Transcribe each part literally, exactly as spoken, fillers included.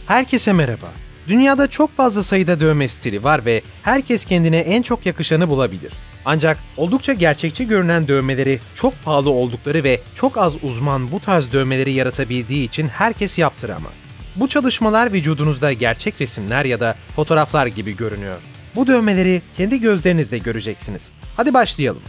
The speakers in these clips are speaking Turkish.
Herkese merhaba. Dünyada çok fazla sayıda dövme stili var ve herkes kendine en çok yakışanı bulabilir. Ancak oldukça gerçekçi görünen dövmeleri çok pahalı oldukları ve çok az uzman bu tarz dövmeleri yaratabildiği için herkes yaptıramaz. Bu çalışmalar vücudunuzda gerçek resimler ya da fotoğraflar gibi görünüyor. Bu dövmeleri kendi gözlerinizle göreceksiniz. Hadi başlayalım.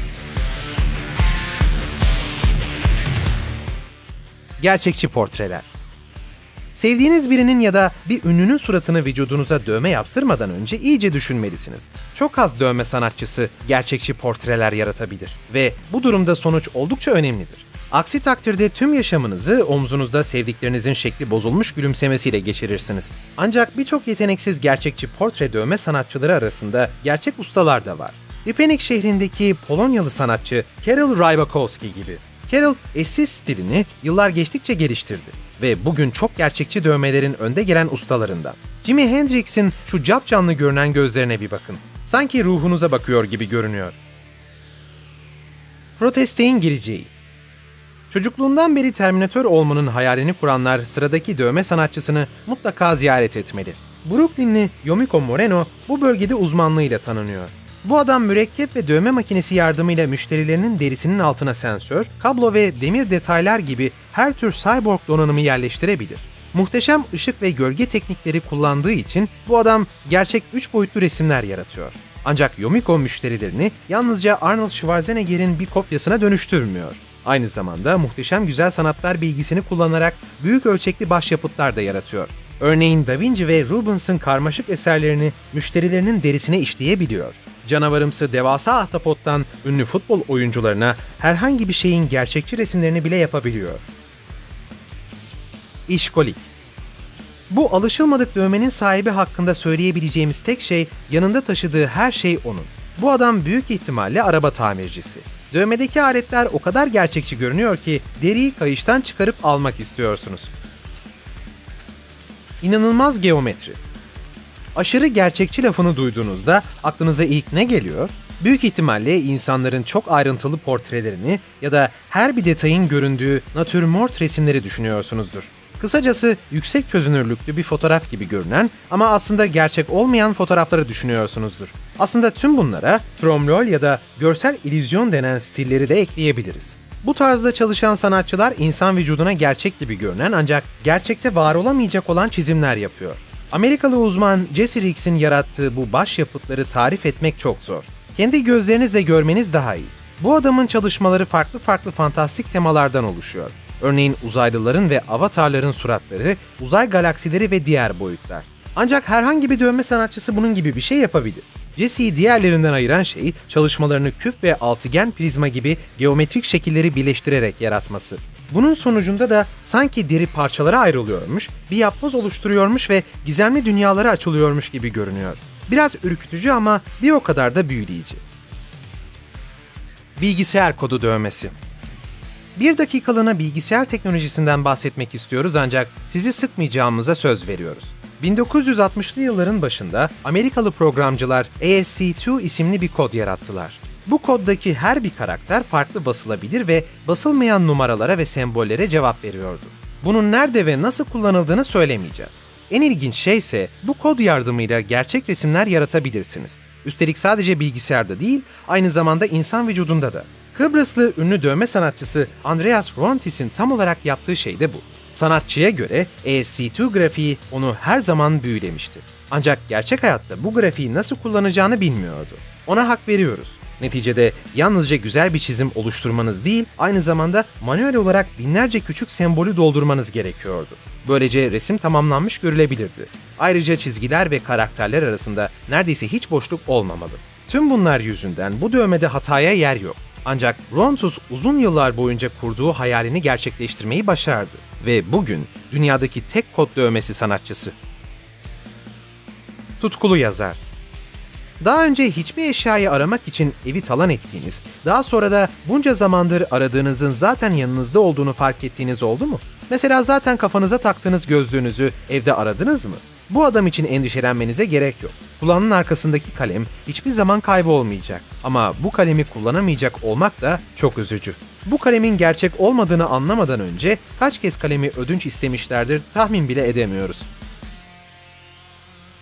Gerçekçi portreler. Sevdiğiniz birinin ya da bir ünlünün suratını vücudunuza dövme yaptırmadan önce iyice düşünmelisiniz. Çok az dövme sanatçısı gerçekçi portreler yaratabilir ve bu durumda sonuç oldukça önemlidir. Aksi takdirde tüm yaşamınızı omzunuzda sevdiklerinizin şekli bozulmuş gülümsemesiyle geçirirsiniz. Ancak birçok yeteneksiz gerçekçi portre dövme sanatçıları arasında gerçek ustalar da var. Rybnik şehrindeki Polonyalı sanatçı Karol Rybakowski gibi. Karol, eşsiz stilini yıllar geçtikçe geliştirdi ve bugün çok gerçekçi dövmelerin önde gelen ustalarından. Jimi Hendrix'in şu capcanlı görünen gözlerine bir bakın. Sanki ruhunuza bakıyor gibi görünüyor. Protestein geleceği. Çocukluğundan beri Terminator olmanın hayalini kuranlar sıradaki dövme sanatçısını mutlaka ziyaret etmeli. Brooklynli Yomiko Moreno bu bölgede uzmanlığıyla tanınıyor. Bu adam mürekkep ve dövme makinesi yardımıyla müşterilerinin derisinin altına sensör, kablo ve demir detaylar gibi her tür cyborg donanımı yerleştirebilir. Muhteşem ışık ve gölge teknikleri kullandığı için bu adam gerçek üç boyutlu resimler yaratıyor. Ancak Yomiko müşterilerini yalnızca Arnold Schwarzenegger'in bir kopyasına dönüştürmüyor. Aynı zamanda muhteşem güzel sanatlar bilgisini kullanarak büyük ölçekli başyapıtlar da yaratıyor. Örneğin Da Vinci ve Rubens'ın karmaşık eserlerini müşterilerinin derisine işleyebiliyor. Canavarımsı devasa ahtapottan ünlü futbol oyuncularına herhangi bir şeyin gerçekçi resimlerini bile yapabiliyor. İşkolik. Bu alışılmadık dövmenin sahibi hakkında söyleyebileceğimiz tek şey yanında taşıdığı her şey onun. Bu adam büyük ihtimalle araba tamircisi. Dövmedeki aletler o kadar gerçekçi görünüyor ki deriyi kayıştan çıkarıp almak istiyorsunuz. İnanılmaz geometri. Aşırı gerçekçi lafını duyduğunuzda aklınıza ilk ne geliyor? Büyük ihtimalle insanların çok ayrıntılı portrelerini ya da her bir detayın göründüğü natürmort resimleri düşünüyorsunuzdur. Kısacası yüksek çözünürlüklü bir fotoğraf gibi görünen ama aslında gerçek olmayan fotoğrafları düşünüyorsunuzdur. Aslında tüm bunlara tromlol ya da görsel illüzyon denen stilleri de ekleyebiliriz. Bu tarzda çalışan sanatçılar insan vücuduna gerçek gibi görünen ancak gerçekte var olamayacak olan çizimler yapıyor. Amerikalı uzman Jesse Riggs'in yarattığı bu başyapıtları tarif etmek çok zor. Kendi gözlerinizle görmeniz daha iyi. Bu adamın çalışmaları farklı farklı fantastik temalardan oluşuyor. Örneğin uzaylıların ve avatarların suratları, uzay galaksileri ve diğer boyutlar. Ancak herhangi bir dövme sanatçısı bunun gibi bir şey yapabilir. Jesse'yi diğerlerinden ayıran şey, çalışmalarını küp ve altıgen prizma gibi geometrik şekilleri birleştirerek yaratması. Bunun sonucunda da sanki deri parçalara ayrılıyormuş, bir yapboz oluşturuyormuş ve gizemli dünyalara açılıyormuş gibi görünüyor. Biraz ürkütücü ama bir o kadar da büyüleyici. Bilgisayar kodu dövmesi. Bir dakikalığına bilgisayar teknolojisinden bahsetmek istiyoruz ancak sizi sıkmayacağımıza söz veriyoruz. bin dokuz yüz altmışlı yılların başında Amerikalı programcılar A S C iki isimli bir kod yarattılar. Bu koddaki her bir karakter farklı basılabilir ve basılmayan numaralara ve sembollere cevap veriyordu. Bunun nerede ve nasıl kullanıldığını söylemeyeceğiz. En ilginç şey ise bu kod yardımıyla gerçek resimler yaratabilirsiniz. Üstelik sadece bilgisayarda değil, aynı zamanda insan vücudunda da. Kıbrıslı ünlü dövme sanatçısı Andreas Rontis'in tam olarak yaptığı şey de bu. Sanatçıya göre A S C iki grafiği onu her zaman büyülemişti. Ancak gerçek hayatta bu grafiği nasıl kullanacağını bilmiyordu. Ona hak veriyoruz. Neticede yalnızca güzel bir çizim oluşturmanız değil, aynı zamanda manuel olarak binlerce küçük sembolü doldurmanız gerekiyordu. Böylece resim tamamlanmış görülebilirdi. Ayrıca çizgiler ve karakterler arasında neredeyse hiç boşluk olmamalı. Tüm bunlar yüzünden bu dövmede hataya yer yok. Ancak Rontus uzun yıllar boyunca kurduğu hayalini gerçekleştirmeyi başardı ve bugün dünyadaki tek kod dövmesi sanatçısı. Tutkulu yazar. Daha önce hiçbir eşyayı aramak için evi talan ettiğiniz, daha sonra da bunca zamandır aradığınızın zaten yanınızda olduğunu fark ettiğiniz oldu mu? Mesela zaten kafanıza taktığınız gözlüğünüzü evde aradınız mı? Bu adam için endişelenmenize gerek yok. Kulağının arkasındaki kalem hiçbir zaman kaybolmayacak. Ama bu kalemi kullanamayacak olmak da çok üzücü. Bu kalemin gerçek olmadığını anlamadan önce kaç kez kalemi ödünç istemişlerdir tahmin bile edemiyoruz.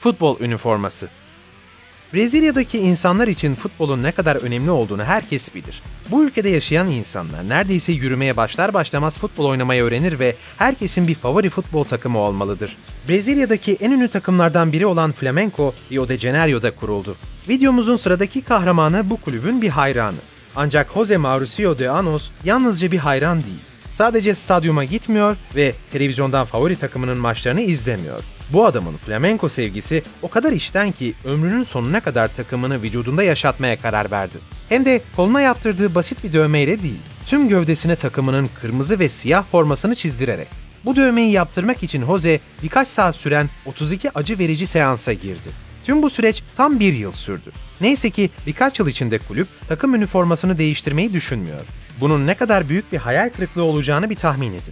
Futbol üniforması. Brezilya'daki insanlar için futbolun ne kadar önemli olduğunu herkes bilir. Bu ülkede yaşayan insanlar neredeyse yürümeye başlar başlamaz futbol oynamayı öğrenir ve herkesin bir favori futbol takımı olmalıdır. Brezilya'daki en ünlü takımlardan biri olan Flamengo, Rio de Janeiro'da kuruldu. Videomuzun sıradaki kahramanı bu kulübün bir hayranı. Ancak Jose Mauricio de Anos yalnızca bir hayran değil. Sadece stadyuma gitmiyor ve televizyondan favori takımının maçlarını izlemiyor. Bu adamın flamenco sevgisi o kadar içten ki ömrünün sonuna kadar takımını vücudunda yaşatmaya karar verdi. Hem de koluna yaptırdığı basit bir dövmeyle değil, tüm gövdesine takımının kırmızı ve siyah formasını çizdirerek. Bu dövmeyi yaptırmak için Jose birkaç saat süren otuz iki acı verici seansa girdi. Tüm bu süreç tam bir yıl sürdü. Neyse ki birkaç yıl içinde kulüp takım üniformasını değiştirmeyi düşünmüyor. Bunun ne kadar büyük bir hayal kırıklığı olacağını bir tahmin edin.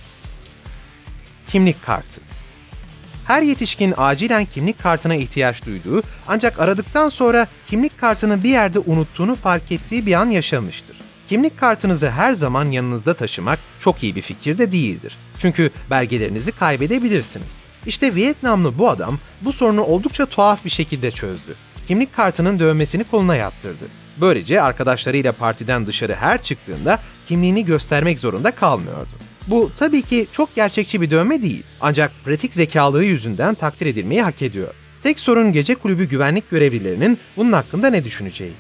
Kimlik kartı. Her yetişkin acilen kimlik kartına ihtiyaç duyduğu ancak aradıktan sonra kimlik kartını bir yerde unuttuğunu fark ettiği bir an yaşamıştır. Kimlik kartınızı her zaman yanınızda taşımak çok iyi bir fikir de değildir. Çünkü belgelerinizi kaybedebilirsiniz. İşte Vietnamlı bu adam bu sorunu oldukça tuhaf bir şekilde çözdü. Kimlik kartının dövmesini koluna yaptırdı. Böylece arkadaşlarıyla partiden dışarı her çıktığında kimliğini göstermek zorunda kalmıyordu. Bu tabii ki çok gerçekçi bir dövme değil, ancak pratik zekalığı yüzünden takdir edilmeyi hak ediyor. Tek sorun gece kulübü güvenlik görevlilerinin bunun hakkında ne düşüneceği.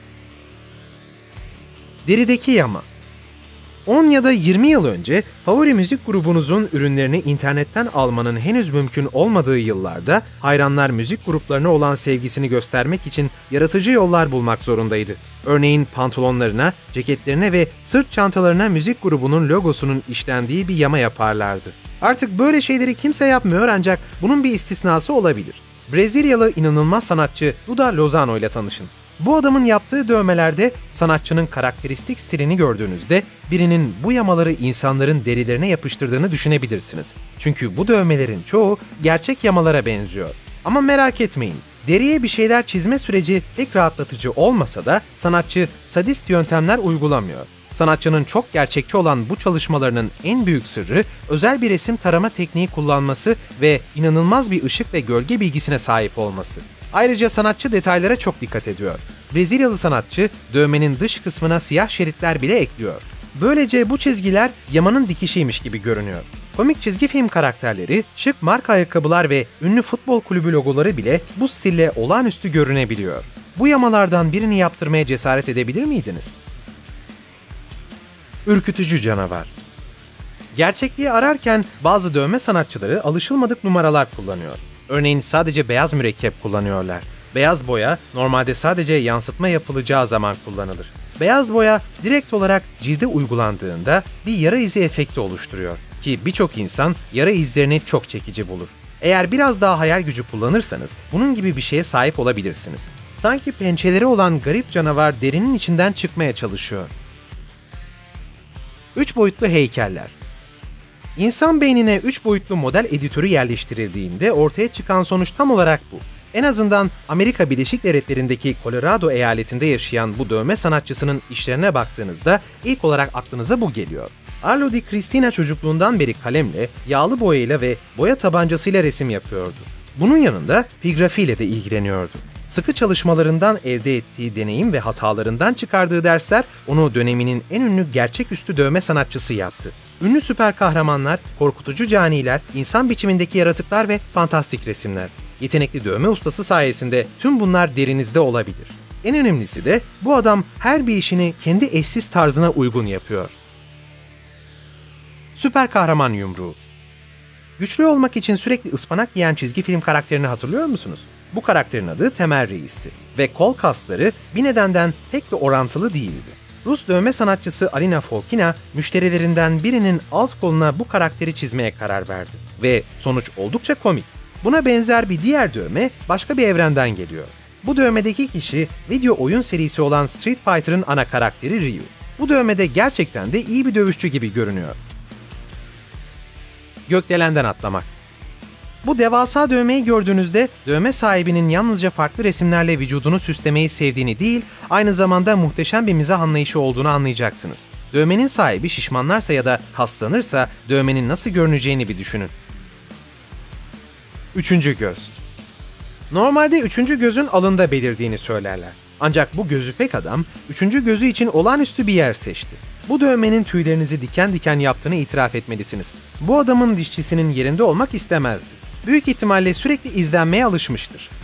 Derideki yama. on ya da yirmi yıl önce favori müzik grubunuzun ürünlerini internetten almanın henüz mümkün olmadığı yıllarda hayranlar müzik gruplarına olan sevgisini göstermek için yaratıcı yollar bulmak zorundaydı. Örneğin pantolonlarına, ceketlerine ve sırt çantalarına müzik grubunun logosunun işlendiği bir yama yaparlardı. Artık böyle şeyleri kimse yapmıyor ancak bunun bir istisnası olabilir. Brezilyalı inanılmaz sanatçı Duda Lozano ile tanışın. Bu adamın yaptığı dövmelerde sanatçının karakteristik stilini gördüğünüzde birinin bu yamaları insanların derilerine yapıştırdığını düşünebilirsiniz. Çünkü bu dövmelerin çoğu gerçek yamalara benziyor. Ama merak etmeyin, deriye bir şeyler çizme süreci pek rahatlatıcı olmasa da sanatçı sadist yöntemler uygulamıyor. Sanatçının çok gerçekçi olan bu çalışmalarının en büyük sırrı özel bir resim tarama tekniği kullanması ve inanılmaz bir ışık ve gölge bilgisine sahip olması. Ayrıca sanatçı detaylara çok dikkat ediyor. Brezilyalı sanatçı dövmenin dış kısmına siyah şeritler bile ekliyor. Böylece bu çizgiler yamanın dikişiymiş gibi görünüyor. Komik çizgi film karakterleri, şık marka ayakkabılar ve ünlü futbol kulübü logoları bile bu stille olağanüstü görünebiliyor. Bu yamalardan birini yaptırmaya cesaret edebilir miydiniz? Ürkütücü canavar. Gerçekliği ararken bazı dövme sanatçıları alışılmadık numaralar kullanıyor. Örneğin sadece beyaz mürekkep kullanıyorlar. Beyaz boya normalde sadece yansıtma yapılacağı zaman kullanılır. Beyaz boya direkt olarak cilde uygulandığında bir yara izi efekti oluşturuyor ki birçok insan yara izlerini çok çekici bulur. Eğer biraz daha hayal gücü kullanırsanız bunun gibi bir şeye sahip olabilirsiniz. Sanki pençeleri olan garip canavar derinin içinden çıkmaya çalışıyor. Üç boyutlu heykeller. İnsan beynine üç boyutlu model editörü yerleştirildiğinde ortaya çıkan sonuç tam olarak bu. En azından Amerika Birleşik Devletleri'ndeki Colorado eyaletinde yaşayan bu dövme sanatçısının işlerine baktığınızda ilk olarak aklınıza bu geliyor. Arlo Di Cristina çocukluğundan beri kalemle, yağlı boyayla ve boya tabancasıyla resim yapıyordu. Bunun yanında pigrafiyle de ilgileniyordu. Sıkı çalışmalarından elde ettiği deneyim ve hatalarından çıkardığı dersler onu döneminin en ünlü gerçeküstü dövme sanatçısı yaptı. Ünlü süper kahramanlar, korkutucu caniler, insan biçimindeki yaratıklar ve fantastik resimler. Yetenekli dövme ustası sayesinde tüm bunlar derinizde olabilir. En önemlisi de bu adam her bir işini kendi eşsiz tarzına uygun yapıyor. Süper kahraman yumruğu. Güçlü olmak için sürekli ıspanak yiyen çizgi film karakterini hatırlıyor musunuz? Bu karakterin adı Temel Reis'ti ve kol kasları bir nedenden pek de orantılı değildi. Rus dövme sanatçısı Alina Folkina, müşterilerinden birinin alt koluna bu karakteri çizmeye karar verdi. Ve sonuç oldukça komik. Buna benzer bir diğer dövme başka bir evrenden geliyor. Bu dövmedeki kişi video oyun serisi olan Street Fighter'ın ana karakteri Ryu. Bu dövmede gerçekten de iyi bir dövüşçü gibi görünüyor. Gökdelenden atlamak. Bu devasa dövmeyi gördüğünüzde dövme sahibinin yalnızca farklı resimlerle vücudunu süslemeyi sevdiğini değil, aynı zamanda muhteşem bir mizah anlayışı olduğunu anlayacaksınız. Dövmenin sahibi şişmanlarsa ya da kaslanırsa dövmenin nasıl görüneceğini bir düşünün. Üçüncü göz. Normalde üçüncü gözün alında belirdiğini söylerler. Ancak bu gözüpek adam, üçüncü gözü için olağanüstü bir yer seçti. Bu dövmenin tüylerinizi diken diken yaptığını itiraf etmelisiniz. Bu adamın dişçisinin yerinde olmak istemezdi. Büyük ihtimalle sürekli izlenmeye alışmıştır.